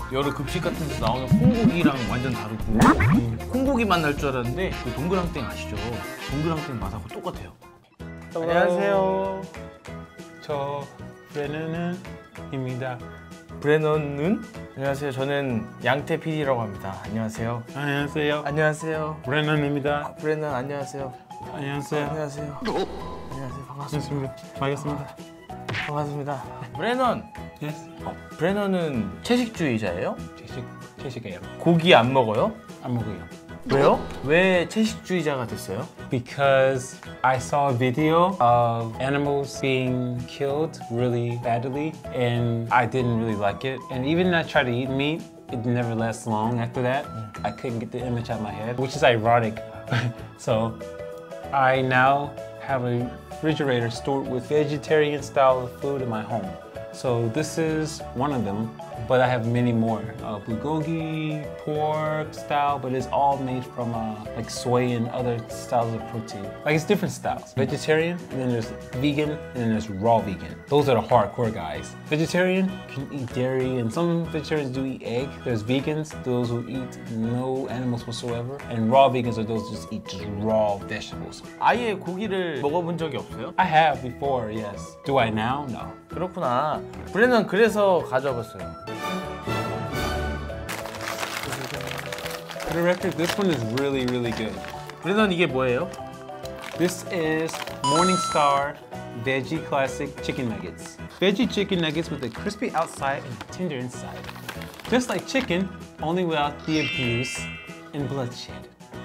여러 급식 같은 데서 나오는 콩고기랑 완전 다르고 콩고기 맛 날 줄 알았는데 그 동그랑땡 아시죠? 동그랑땡 맛하고 똑같아요. 안녕하세요. 저 브레넌입니다. 브레넌은? 안녕하세요. 저는 양태 PD라고 합니다. 안녕하세요. 안녕하세요. 안녕하세요. 브레넌입니다. 브레넌 안녕하세요. 안녕하세요. 안녕하세요. 안녕하세요. 반갑습니다. 반갑습니다. 반갑습니다. 브레넌. Yes. 브레넌은 채식주의자예요? 채식이에요. 고기 안 먹어요? 안 먹어요. 왜요? 왜 채식주의자가 됐어요? Because I saw a video of animals being killed really badly and I didn't really like it. And even I tried to eat meat, it never lasts long after that. I couldn't get the image out of my head, which is ironic. So I now have a refrigerator stored with vegetarian style of food in my home. So this is one of them, but I have many more. Bulgogi, pork style, but it's all made from like soy and other styles of protein. Like it's different styles. Vegetarian, and then there's vegan, and then there's raw vegan. Those are the hardcore guys. Vegetarian can eat dairy, and some vegetarians do eat egg. There's vegans, those who eat no animals whatsoever, and raw vegans are those who just eat just raw vegetables. 아예 고기를 먹어본 적이 없어요? I have before, yes. Do I now? No. 그렇구나. 브레넌 그래서 가져와봤어요. For the record, this one is really, really good. 브레넌 이게 뭐예요? This is Morningstar Veggie Classic Chicken Nuggets. Veggie chicken nuggets with a crispy outside and tender inside. Just like chicken, only without the abuse and bloodshed.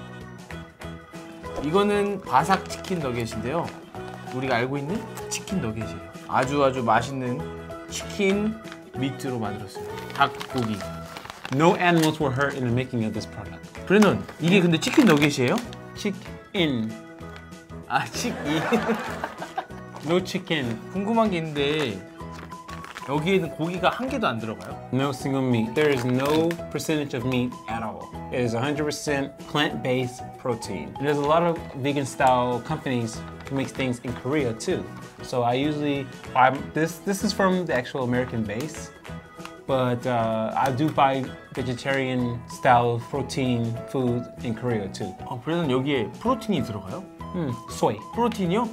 이거는 바삭 치킨 너겟인데요. 우리가 알고 있는 치킨 너겟이에요. 아주 맛있는 치킨 미트로 만들었어요. 닭고기. No animals were hurt in the making of this product. 브레넌, 이게 근데 치킨 너겟이에요? Chicken. 아, 치킨. No chicken. 궁금한 게 있는데 여기에는 고기가 한 개도 안 들어가요? No single meat. There is no percentage of meat at all. It is 100% plant-based protein. And there's a lot of vegan-style companies who make things in Korea too. So I usually buy this. This is from the actual American base, but I do buy vegetarian-style protein food in Korea too. 브레넌 여기에 프로틴이 들어가요? Soy. 프로틴이요?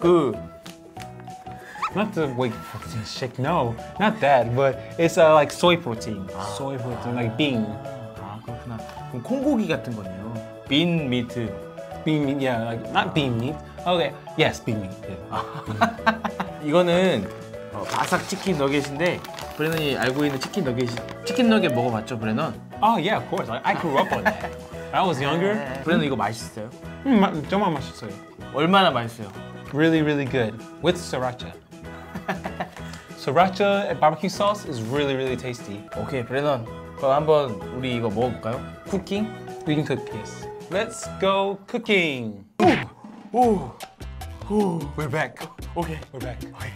Not the whey protein shake, no, not that, but it's like soy protein. Soy protein, like bean. 아, 그렇구나. 그럼 콩고기 같은 거네요. 빈 미트. Bean meat, yeah, like not bean meat. Okay, yes, bean meat. Yeah. 이거는 바삭 치킨 너겟인데 브레넌이 알고 있는 치킨 너겟 먹어봤죠, 브레넌? Oh yeah, of course. I grew up on that. When I was younger. 브레넌 이거 맛있어요? 정말 맛있어요. 얼마나 맛있어요? Really, really good with sriracha. Sriracha and barbecue sauce is really, really tasty. 오케이, 브레넌. 그럼 한번 우리 이거 먹어볼까요? 쿠킹? We can cook this. Let's go cooking. 오, We're back. 오케이. We're back.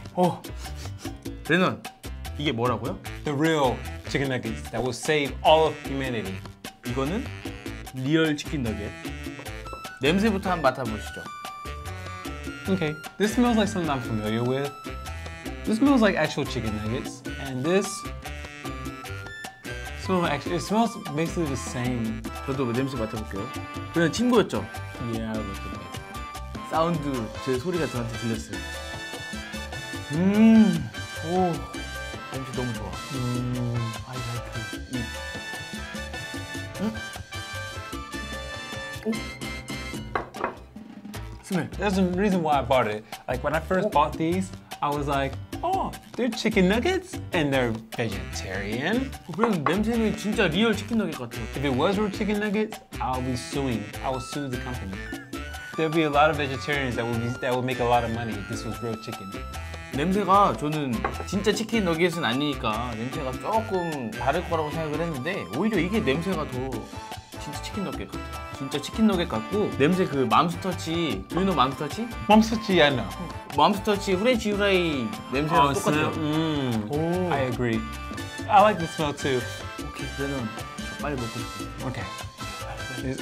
브레넌, 이게 뭐라고요? The real chicken nuggets that will save all of humanity. 이거는 리얼 치킨 너겟. 냄새부터 한번 맡아보시죠. Okay, this smells like something I'm familiar with. This smells like actual chicken nuggets, and this it smells basically the same. 저도 냄새 맡아볼게요. 브레넌 친구였죠? Yeah, I look at it. 사운드, 제 소리가 저한테 들렸어요. 오, 냄새 너무 좋아. I like it. 오, 스멜. There's a reason why I bought it. Like when I first bought these, I was like, oh, they're chicken nuggets and they're vegetarian. 브레넌 냄새는 진짜 리얼 치킨 너겟 같아요. If it was real chicken nuggets, I'll be suing. I will sue the company. There'll be a lot of vegetarians that would make a lot of money if this was real chicken. 냄새가 저는 진짜 치킨 너겟은 아니니까 냄새가 조금 다를 거라고 생각을 했는데 오히려 이게 냄새가 더 진짜 치킨 너겟 같아요. 진짜 치킨 너겟 같고 냄새 그 맘스터치, do you know 맘스터치? 맘스터치, I know. 맘스터치 프렌치 후라이 냄새랑 똑같아요. 오. I agree. I like the smell too. 오케이, 그러면 저 빨리 먹고 싶어요. Okay.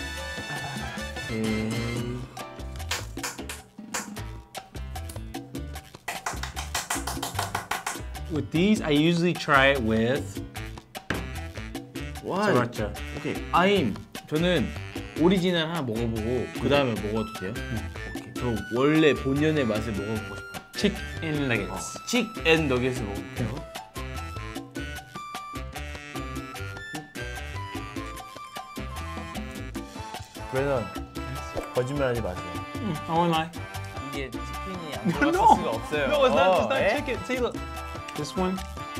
With these, I usually try it with Why? Sriracha. 오케이. 저는 오리지널 하나 먹어보고 그 다음에 먹어도 돼요? 오케이. 저 원래 본연의 맛을 먹어보고 싶어요. Chicken nuggets. 칙앤 너겟을 먹어볼게요. 브레넌 거짓말하지 마세요. I won't lie. 이게 치킨이 안 들어갔을 No. 수가 없어요. No, it's not. It's not 예? chicken. See, look. This one.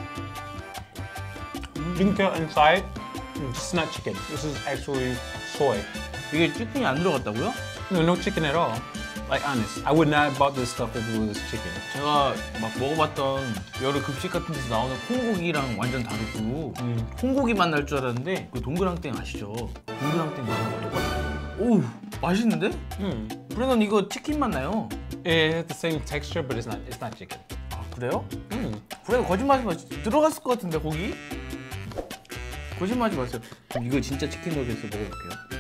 You can tell inside. It's not chicken. This is actually soy. 이게 치킨이 안 들어갔다고요? No chicken at all. Like honest, I would not have bought this stuff if it was chicken. 제가 막 먹어봤던 여러 급식 같은 데서 나오는 콩고기랑 완전 다르고 콩고기만 날 줄 알았는데 그 동그랑땡 아시죠? 동그랑땡 맛은 똑같아요. 오우 맛있는데? 브레넌 이거 치킨만 나요. It has the same texture, but it's not chicken. 아 그래요? 브레넌 거짓말하지 마세요. 들어갔을 것 같은데 고기? 거짓말하지 마세요. 그럼 이거 진짜 치킨 너겟을 먹어볼게요.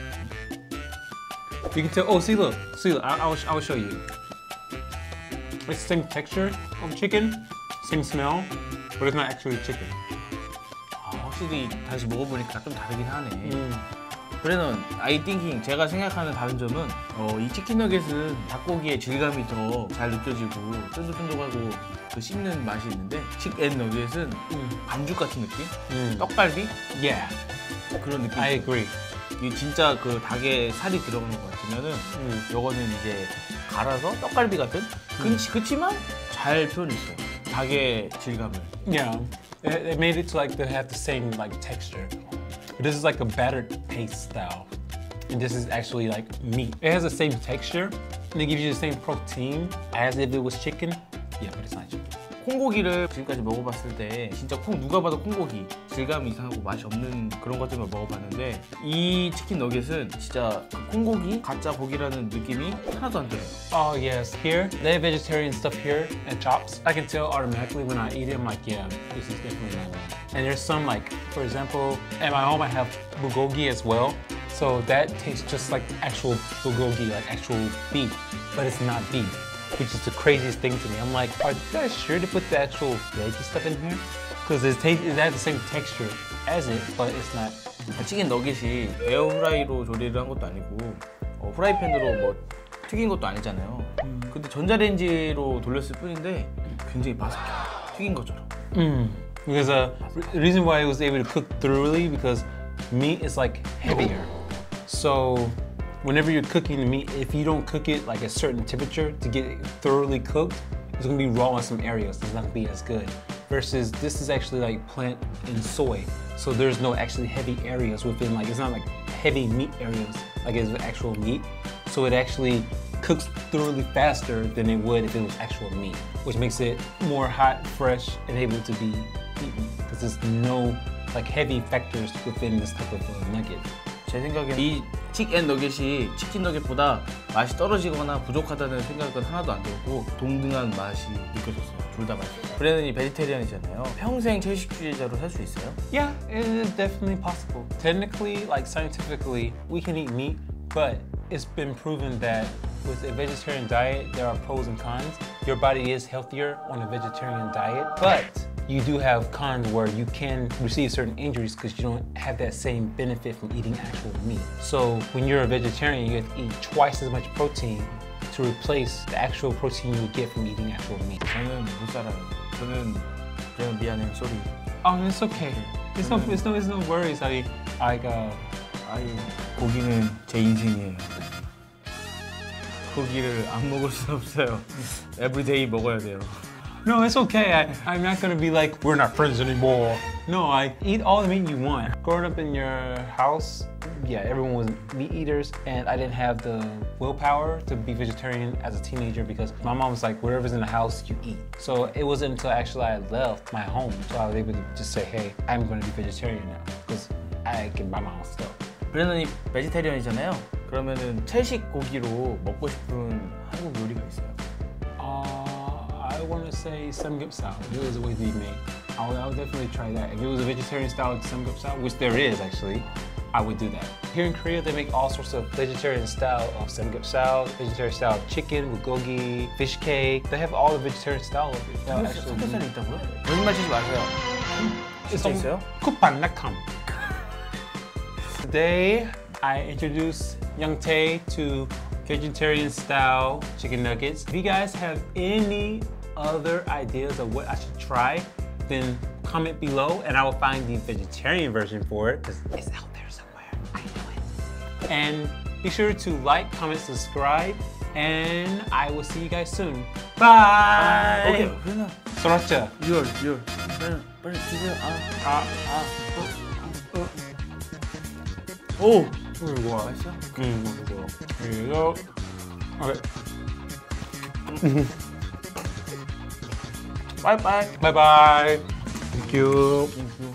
You can tell. Oh, see, look. I will show you. It's the same texture of chicken, same smell, but it's not actually chicken. 아, 확실히 다시 먹어보니까 좀 다르긴 하네. 브레넌, I thinking 제가 생각하는 다른 점은 이 치킨 너겟은 닭고기의 질감이 더 잘 느껴지고 쫀득쫀득하고 그 씹는 맛이 있는데 칙앤 너겟은 반죽 같은 느낌? 떡갈비? Yeah, 그런 느낌. I agree. 이 진짜 그 닭에 살이 들어가는 것 같으면은 요거는 이제 갈아서 떡갈비 같은 그치만 잘 표현했어요. 닭의 질감을. Yeah, it made it to like they have the same like texture. This is like a battered paste style, and this is actually like meat. It has the same texture, and it gives you the same protein as if it was chicken. Yeah, but it's not chicken. 콩고기를 지금까지 먹어봤을 때 진짜 누가 봐도 콩고기 질감이 이상하고 맛이 없는 그런 것들만 먹어봤는데 이 치킨 너겟은 진짜 그 콩고기 가짜 고기라는 느낌이 하나도 안 들어요. Oh yes, here they have vegetarian stuff here and chops. I can tell automatically when I eat it. I'm like, yeah, this is definitely not me. And there's some like, for example, at my home I have bulgogi as well. So that tastes just like actual bulgogi, like actual beef, but it's not beef, which is the craziest thing to me. I'm like, are you guys sure to put the actual veggie stuff in here? Because it has the same texture as it, but it's not. 치킨 너겟이 에어프라이로 조리를 한 것도 아니고 프라이팬으로 뭐 튀긴 것도 아니잖아요. 근데 전자레인지로 돌렸을 뿐인데 굉장히 바삭해요. 튀긴 것처럼. Because the reason why it was able to cook thoroughly because meat is like heavier. So whenever you're cooking the meat, if you don't cook it like a certain temperature to get it thoroughly cooked, it's gonna be raw in some areas. It's not gonna be as good. Versus this is actually like plant and soy. So there's no actually heavy areas within, like it's not like heavy meat areas like it's actual meat. So it actually cooks thoroughly faster than it would if it was actual meat, which makes it more hot, fresh, and able to be eaten because there's no like heavy factors within this type of nugget. 제 생각엔 이 칙앤 너겟이 치킨 너겟보다 맛이 떨어지거나 부족하다는 생각은 하나도 안 들었고 동등한 맛이 느껴졌어요. 둘 다 맛있어요. 브레넌이 베지테리언이잖아요. 평생 채식주의자로 살 수 있어요? Yeah, it is definitely possible. Technically, like scientifically, we can eat meat, but it's been proven that with a vegetarian diet, there are pros and cons. Your body is healthier on a vegetarian diet, but you do have cons where you can receive certain injuries because you don't have that same benefit from eating actual meat. So when you're a vegetarian, you have to eat twice as much protein to replace the actual protein you would get from eating actual meat. 저는 못 살아요. 저는 그냥 미안해요. 쏘리. Oh, it's okay. It's no worries. 아이 고기는 제 인생이에요. 고기를 안 먹을 수 없어요. 에브리데이 먹어야 돼요. No, it's okay. I'm not gonna be like, we're not friends anymore. No, I eat all the meat you want. Growing up in your house, yeah, everyone was meat eaters, and I didn't have the willpower to be vegetarian as a teenager because my mom was like, whatever's in the house, you eat. So it wasn't until actually I left my home, so I was able to just say, hey, I'm gonna be vegetarian now because I can buy my own stuff. 브레넌이 베지테리언이잖아요. 그러면은 채식 고기로 먹고 싶은 한국 요리가 있어요? I want to say samgyeopsal. It was a way to be made. I would definitely try that. If it was a vegetarian style samgyeopsal, which there is actually, I would do that. Here in Korea, they make all sorts of vegetarian style of samgyeopsal, vegetarian style of chicken, bulgogi, fish cake. They have all the vegetarian style of it. 삼겹살이 있다고요? 거짓말 치지 마세요. 진짜 있어요? 쿡반낙함. today I introduced Young Tae to vegetarian style chicken nuggets. If you guys have any other ideas of what I should try, then comment below and I will find the vegetarian version for it because it's out there somewhere. I know it. And be sure to like, comment, subscribe, and I will see you guys soon. Bye. 오케이, 그러면 소라차. 열. 빨리 드세요. 오, 뭐야? 맛있어? 이거. Here you go. Okay. 빠이빠이. Bye bye. Thank you.